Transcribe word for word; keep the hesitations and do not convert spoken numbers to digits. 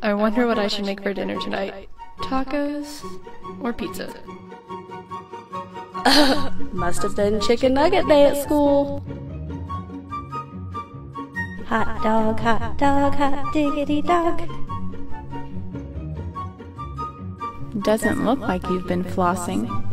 I wonder what I should make for dinner tonight. Tacos or pizza? Must have been chicken nugget day at school. Hot dog, hot dog, hot diggity dog. Doesn't look like you've been flossing.